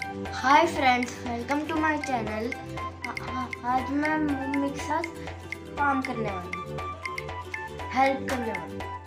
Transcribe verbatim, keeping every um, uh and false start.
Hi friends, welcome to my channel. आज मैं mummy के साथ काम करने वाली हूँ, हेल्प करने वाली हूँ।